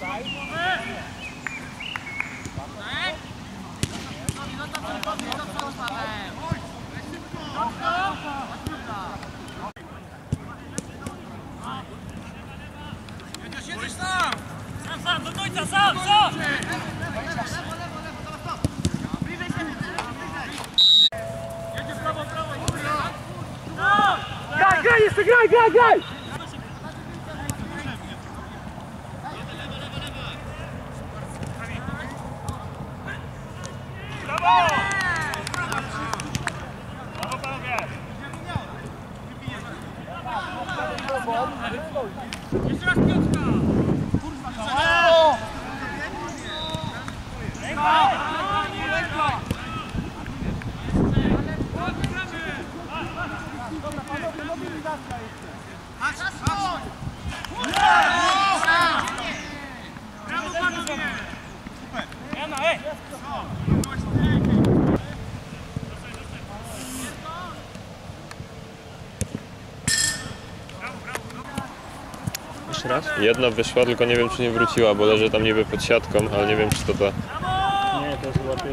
Jedziesz sam! Sam, do końca, sam! Jedziesz prawo! Graj, jeszcze graj! Brawo! Brawo, panowie! Jeszcze raz Piotrka! Brawo, panowie! Jana, ej! Jeszcze raz? Jedna wyszła, tylko nie wiem, czy nie wróciła, bo leży tam niby pod siatką, ale nie wiem, czy to ta. Nie, to jest łapie.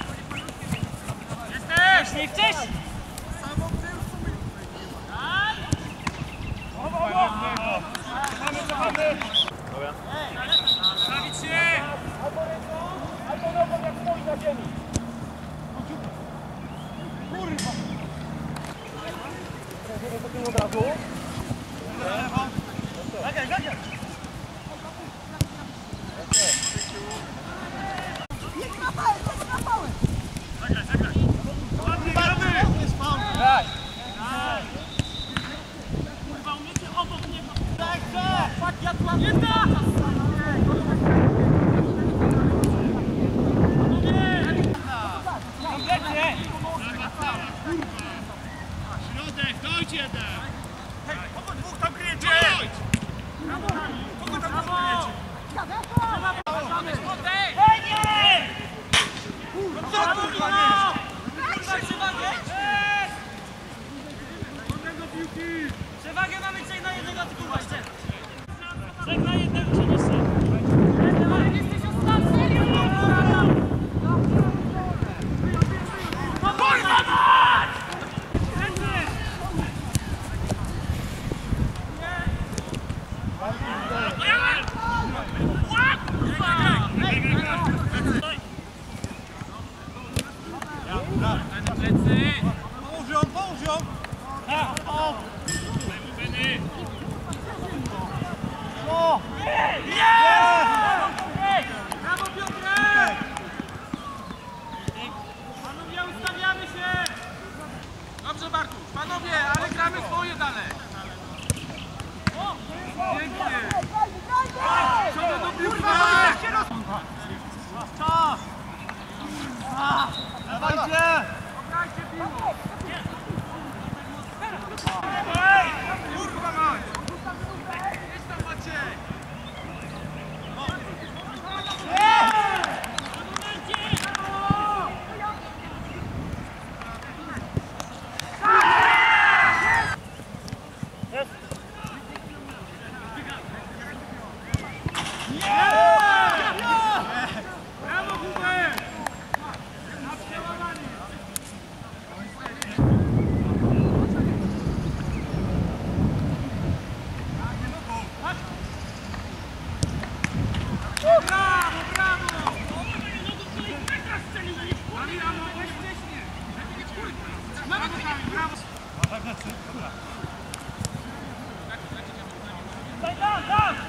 Jesteś! Nie chcesz! Stawić się! Albo nogą jak stoi na ziemi. Kurwa! Zrobimy od razu. Zagraj! Kurwa, umiecie obok mnie! Tak, ja tu mam jedna! Środek, dojdź jeden! Hej, kogo dwóch tam kryjecie? Kogo tam dwóch kryjecie? Hej, nie! No co kurwa nie? Kurwa, przewagę! Przewagę mamy 3 na 1, a ty kurwa jeszcze! 3 na 1 przeniesiesz! Jesteś ostatni! Kurwa mać! Pomóż ją! Brawo, Piotrek! Panowie, ustawiamy się! Dobrze, Bartusz, panowie, ale gramy swoje dalej! Pięknie! Ciągle do piłki! Czas! Dawajcie! Ograjcie piłkę! Kurwa mać! Jest tam Maciej! Brawo, Hubert! Na przełamanie! Brawo! Brawo, weź wcześniej! Brawo! Daj,